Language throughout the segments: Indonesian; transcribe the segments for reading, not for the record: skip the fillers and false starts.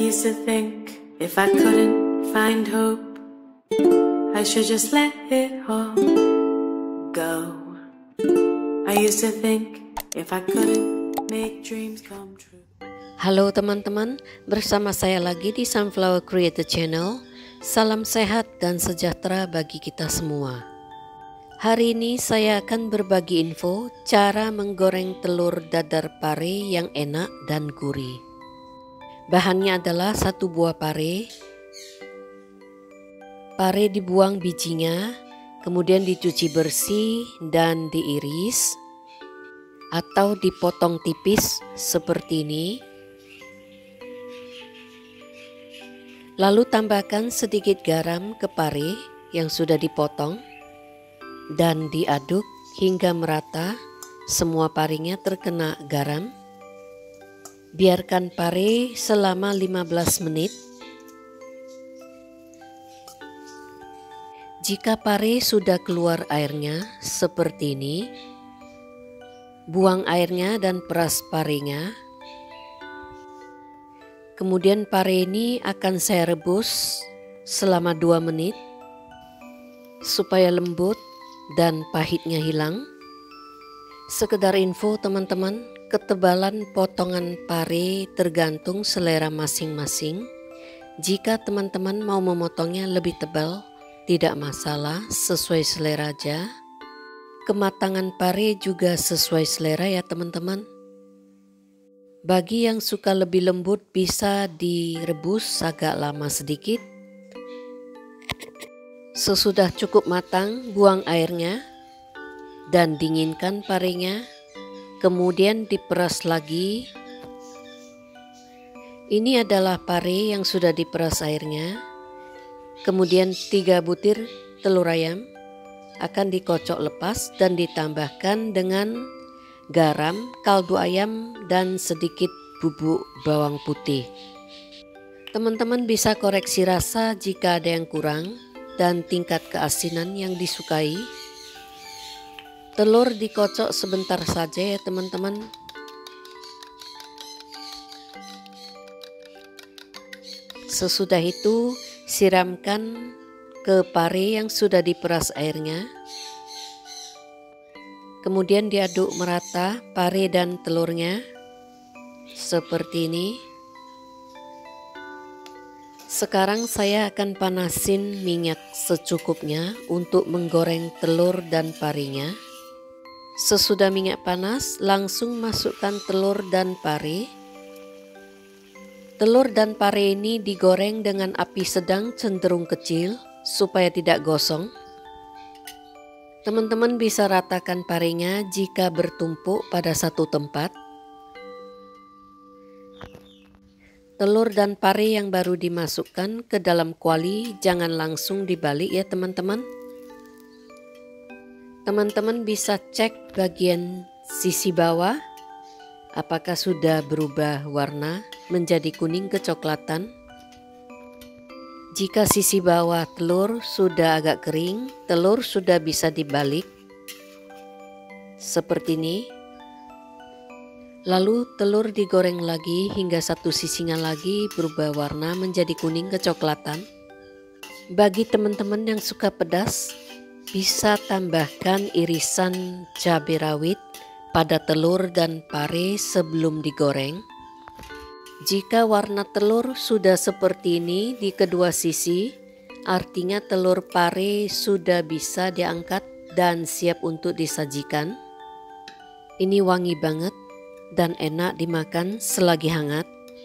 used to think if I couldn't find hope, I should just let it all go. I used to think if I couldn't make dreams come true. Halo teman-teman, bersama saya lagi di Sunflower Creator Channel. Salam sehat dan sejahtera bagi kita semua. Hari ini saya akan berbagi info cara menggoreng telur dadar pare yang enak dan gurih. Bahannya adalah 1 buah pare. Pare dibuang bijinya, kemudian dicuci bersih dan diiris atau dipotong tipis seperti ini. Lalu tambahkan sedikit garam ke pare yang sudah dipotong dan diaduk hingga merata semua parenya terkena garam. Biarkan pare selama 15 menit. Jika pare sudah keluar airnya seperti ini, buang airnya dan peras parenya. Kemudian pare ini akan saya rebus selama 2 menit supaya lembut dan pahitnya hilang. Sekedar info teman-teman, ketebalan potongan pare tergantung selera masing-masing. Jika teman-teman mau memotongnya lebih tebal, tidak masalah, sesuai selera aja. Kematangan pare juga sesuai selera ya teman-teman. Bagi yang suka lebih lembut bisa direbus agak lama sedikit. Sesudah cukup matang, buang airnya dan dinginkan parenya. Kemudian diperas lagi. Ini adalah pare yang sudah diperas airnya. Kemudian 3 butir telur ayam akan dikocok lepas dan ditambahkan dengan garam, kaldu ayam, dan sedikit bubuk bawang putih. Teman-teman bisa koreksi rasa jika ada yang kurang dan tingkat keasinan yang disukai. Telur dikocok sebentar saja ya teman-teman. Sesudah itu siramkan ke pare yang sudah diperas airnya. Kemudian diaduk merata pare dan telurnya seperti ini. Sekarang saya akan panasin minyak secukupnya untuk menggoreng telur dan parenya. Sesudah minyak panas, langsung masukkan telur dan pare. Telur dan pare ini digoreng dengan api sedang cenderung kecil supaya tidak gosong. Teman-teman bisa ratakan parenya jika bertumpuk pada satu tempat. Telur dan pare yang baru dimasukkan ke dalam kuali jangan langsung dibalik ya teman-teman. Teman-teman bisa cek bagian sisi bawah apakah sudah berubah warna menjadi kuning kecoklatan. Jika sisi bawah telur sudah agak kering, telur sudah bisa dibalik seperti ini. Lalu telur digoreng lagi hingga satu sisinya lagi berubah warna menjadi kuning kecoklatan. Bagi teman-teman yang suka pedas, bisa tambahkan irisan cabai rawit pada telur dan pare sebelum digoreng. Jika warna telur sudah seperti ini di kedua sisi, artinya telur pare sudah bisa diangkat dan siap untuk disajikan. Ini wangi banget dan enak dimakan selagi hangat.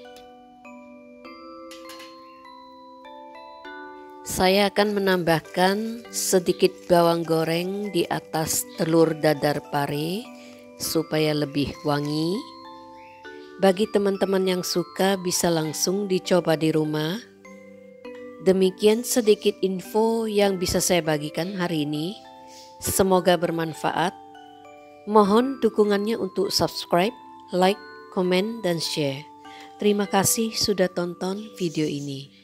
Saya akan menambahkan sedikit bawang goreng di atas telur dadar pare supaya lebih wangi. Bagi teman-teman yang suka bisa langsung dicoba di rumah. Demikian sedikit info yang bisa saya bagikan hari ini. Semoga bermanfaat. Mohon dukungannya untuk subscribe, like, komen, dan share. Terima kasih sudah tonton video ini.